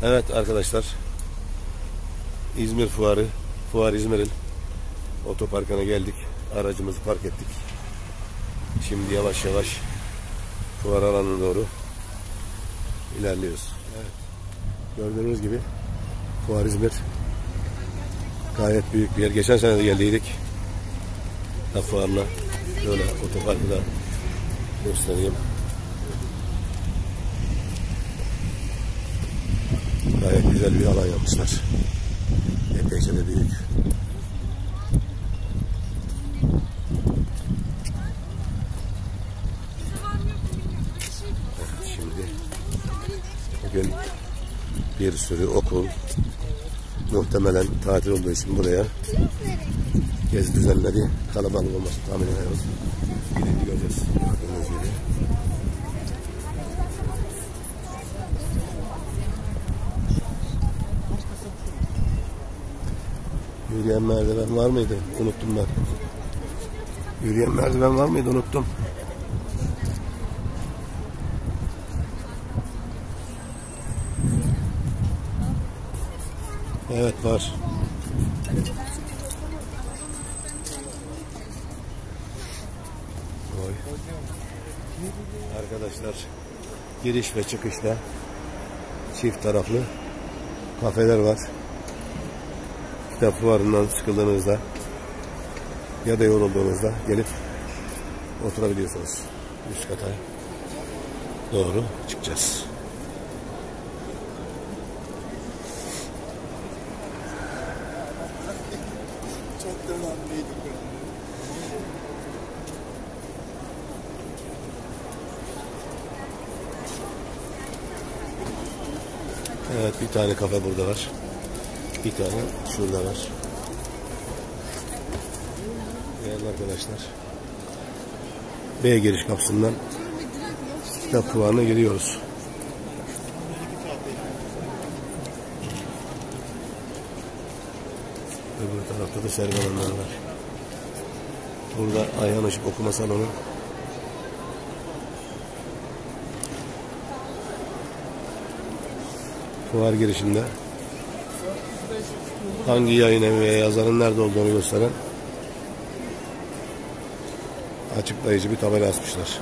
Evet arkadaşlar, İzmir Fuarı, Fuar İzmir'in otoparkına geldik. Aracımızı park ettik. Şimdi yavaş yavaş fuar alanına doğru ilerliyoruz. Evet. Gördüğünüz gibi Fuar İzmir gayet büyük bir yer. Geçen sene de geldiydik. Fuarla böyle otoparkı da göstereyim. Gayet güzel bir alan yapmışlar. Epeyce de büyük. Evet, şimdi bugün bir sürü okul muhtemelen tatil olduğu için buraya gezi düzenleri, kalabalık olması tahmin ediyoruz. Gidince göreceğiz. Gördüğünüz gibi. Yürüyen merdiven var mıydı? Unuttum ben. Yürüyen merdiven var mıydı? Unuttum. Evet var. Oy. Arkadaşlar, giriş ve çıkışta çift taraflı kafeler var. Kitap fuarından sıkıldığınızda ya da yorulduğunuzda gelip oturabiliyorsunuz. Üst kata doğru çıkacağız. Evet, bir tane kafe burada var. Bir tane şurada var. Değerli arkadaşlar, B giriş kapısından kitap fuarına giriyoruz. Öbür tarafta da sergi alanları var. Burada Ayhan Işık okuma salonu. Fuar girişinde hangi yayın evi veya yazarın nerede olduğunu gösteren açıklayıcı bir tabela asmışlar.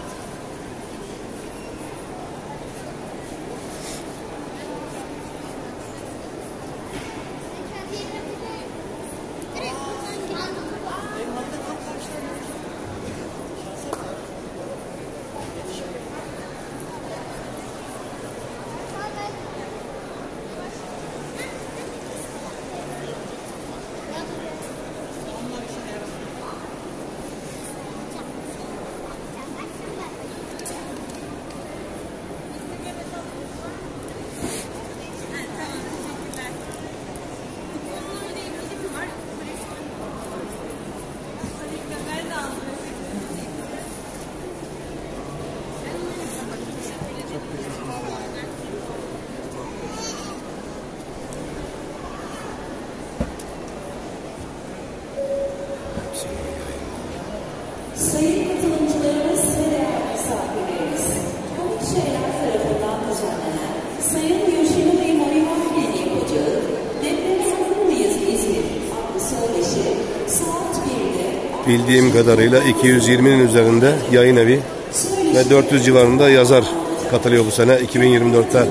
Sayın katılımcılarımız ve değerli misafirlerimiz, Pamuk Şehirler tarafından düzenlenen Sayın Gülşen'in ve Marivan yapacağı Depreme Hazır mıyız İzmir adlı söyleşi saat 1'de Bildiğim kadarıyla 220'nin üzerinde yayın evi ve 400 civarında yazar katılıyor bu sene 2024'te.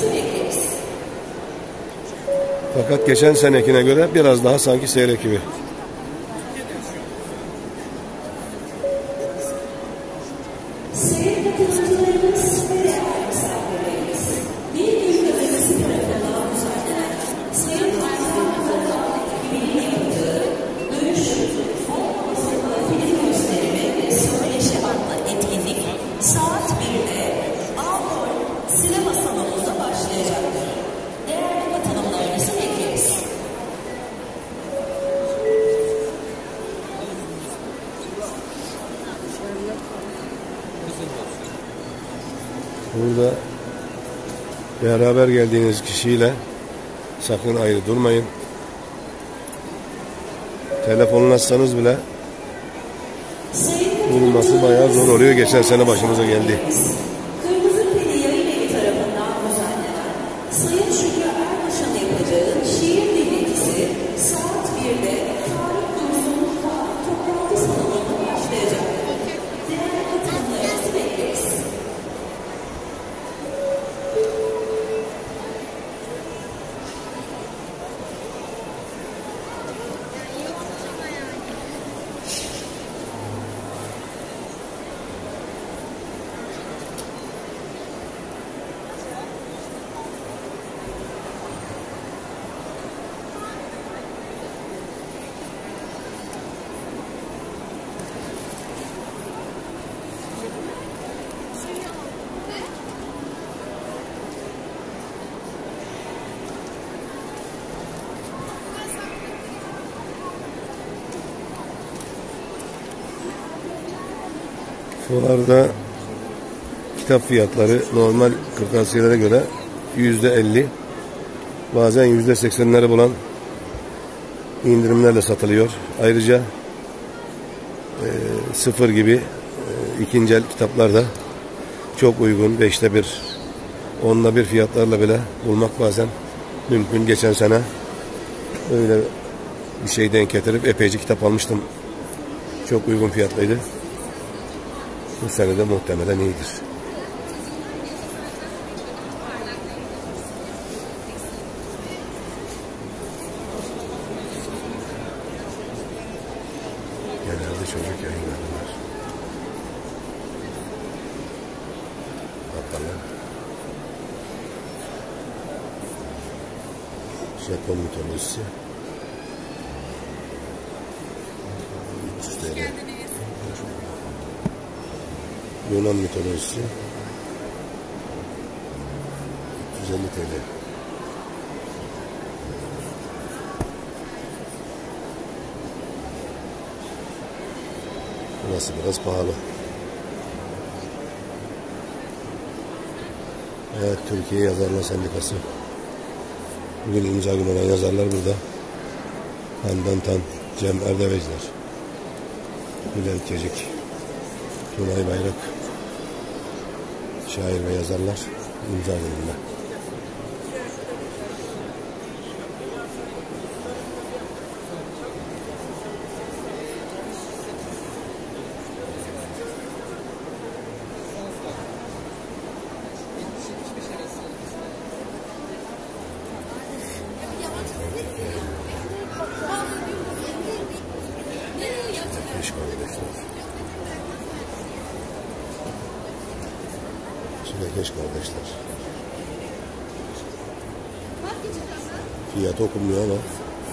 Fakat geçen senekine göre biraz daha sanki seyrek gibi. Saat 1'de Ağol sinema salonumuzda başlayacaktır. Değerli katılımlarınızı bekleriz. Burada beraber geldiğiniz kişiyle sakın ayrı durmayın. Telefonunu açsanız bile bulunması bayağı zor oluyor. Geçen sene başımıza geldi. Kırmızı Pili Yayın Evi tarafından düzenlenen Sayın Şükrü Erbaş'ın yapacağı şiir dinletisi saat 1'de Tarık Dursun toplantı salonunda başlayacak. Değerli katılımlarınızı bekleriz. Fuarda kitap fiyatları normal kırtasiyelere göre %50, bazen %80'leri bulan indirimlerle satılıyor. Ayrıca sıfır gibi ikinci el kitaplar da çok uygun, 5'te 1, 10'da 1 fiyatlarla bile bulmak bazen mümkün. Geçen sene öyle bir şey denk getirip epeyce kitap almıştım. Çok uygun fiyatlıydı. Bu sene de muhtemelen iyidir. Genelde çocuk yayınlarılar. Bakalım. Japon mitolojisi. 300 TL. Yunan mitolojisi 350 TL. Burası biraz pahalı. Evet, Türkiye Yazarlar Sendikası. Bugün imza günü olan yazarlar burada. Handan Tan, Cem Erdeveciler, Bülent Kecik, Tunay Bayrak, şair ve yazarlar imza gününde. Beş kardeşler. Çilekeş kardeşler. Fiyat okunmuyor ama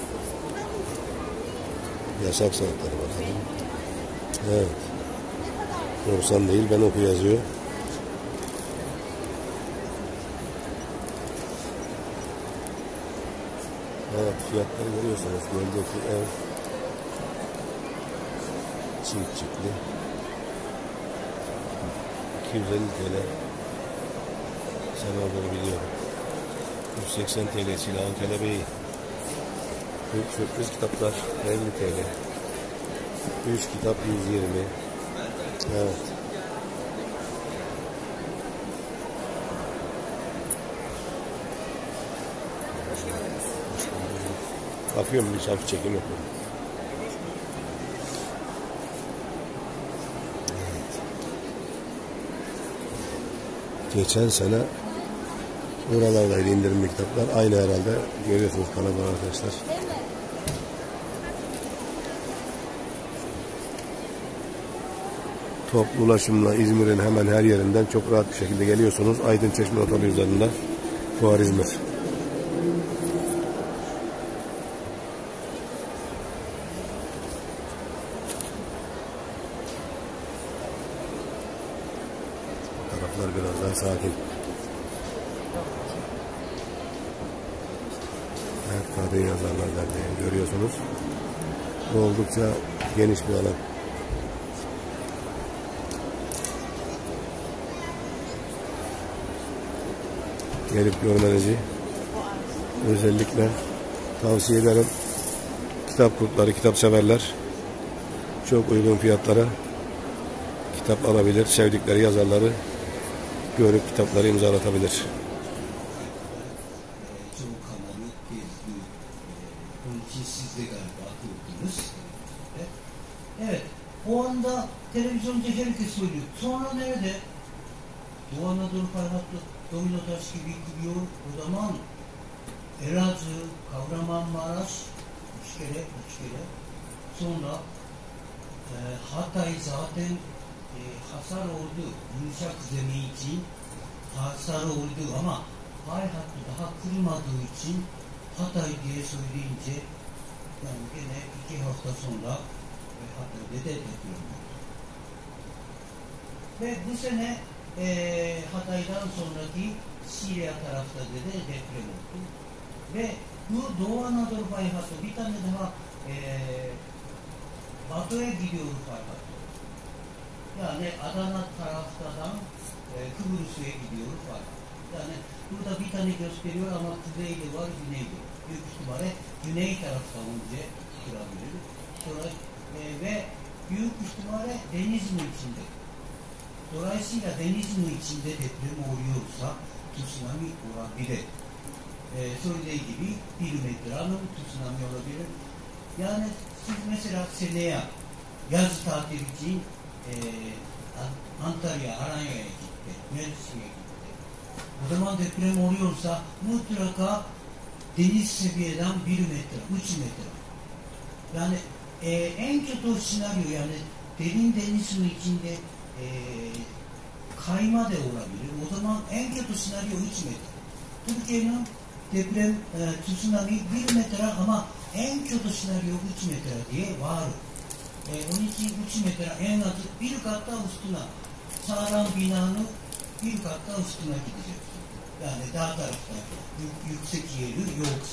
yasak sanatları bakalım. Evet. Korsan değil, ben oku yazıyor. Evet, fiyatları görüyorsunuz. Göldeki ev çift çiftli 250 TL. Sen olduğunu biliyorum. 180 TL silahın kelebeği. Sürpriz kitaplar 50 TL. 3 kitap 120. Evet. Bakıyorum, bir hafif çekim yapıyorum. Geçen sene buralardaydı indirimli kitaplar. Aynı herhalde. Görüyorsunuz kalabalık arkadaşlar. Toplu ulaşımla İzmir'in hemen her yerinden çok rahat bir şekilde geliyorsunuz. Aydın Çeşme Otoyolu üzerinde Fuar İzmir. Taraflar biraz daha sakin. Evet, Kadın Yazarlar Derneği görüyorsunuz. Oldukça geniş bir alan. Gelip görmenizi özellikle tavsiye ederim. Kitap kurtları, kitap severler çok uygun fiyatlara kitap alabilir. Sevdikleri yazarları görüp kitapları imzalatabilir. Çoğu kanalı gezdi. Onun için siz de galiba gördünüz. Evet. O anda televizyonda herkes söylüyor. Sonra nerede? Doğu Anadolu Ferhatlı domino taş gibi gidiyor. O zaman Elazığ, Kahramanmaraş 3 kere. Sonra Hatay zaten hasar oldu. Yumuşak zemin için hasar oldu ama fay hattı daha kırılmadığı için Hatay diye söyleyince yani gene 2 hafta sonra Hatay'da da deprem oldu. Ve bu sene Hatay'dan sonraki Suriye tarafta da deprem oldu. Ve bu Doğu Anadolu fay hattı bir tane daha batıya gidiyor fay hattı. Yani Adana taraftan Kıbrıs'a gidiyor fay hattı. Yani burada bir tane gösteriyor ama kuzeyde var, güneyde. Büyük ihtimalle güney taraftan önce kurabilir. Sonra ve büyük ihtimalle Denizli içinde. Dolayısıyla Denizli içinde deprem oluyorsa tsunami olabilir. Söylediği gibi 1 metrenin tsunami olabilir. Yani siz mesela seneye yaz tatil için Antalya, Alanya'ya gitti, Mersin'e gitti. O zaman deprem oluyorsa mutlaka deniz seviyeden 1 metre, 3 metre. Yani en kötü senaryo yani derin denizin içinde kayma da olabilir. O zaman en kötü senaryo 3 metre. Türkiye'nin deprem tsunami 1 metre ama en kötü senaryo 3 metre diye var. Onun için 3 metre en az bir katta üstüne sağlam binanın bir katta üstüne gideceksin. Yani dağ tarafta yüksek yeri yoksa.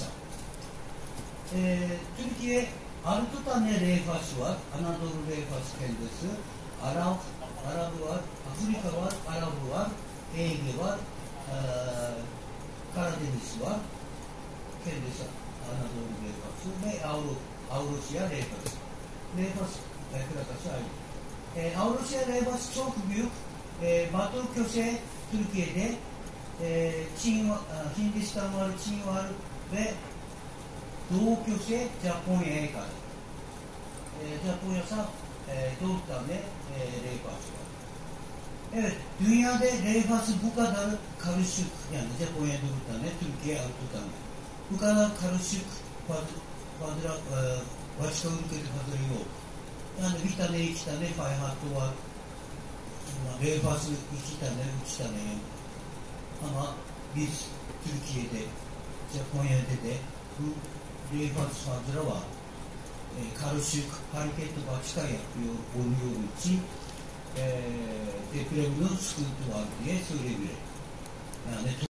Türkiye 6 tane levhası var. Anadolu levhası kendisi. Arabı var, Afrika var, Arabı var, Ege var, Karadeniz var. Kendisi Anadolu levhası ve Avrasya levhası. Levhası, plakası aynı. Avrasya levhası çok büyük. Batı köşe Türkiye'de Çin, Hindistan var, Çin var ve Doğu köşe Japonya'ya kadar. Japonya'sa 4 tane levhası var. Evet, dünyada levhası bu kadar karışık, yani Japonya 4 tane, Türkiye 6 tane. Bu kadar karışık başka ülkede kadar yok. Yani bir tane, 2 tane fay hattı var. Levhası 2 tane, 3 tane. Ama biz Türkiye'de, Japonya'da da bu levhası fazla var. Karışık, hareketli başka yapıyor, oluyor için depremin sıkıntı var diye söyleyebilirim. Yani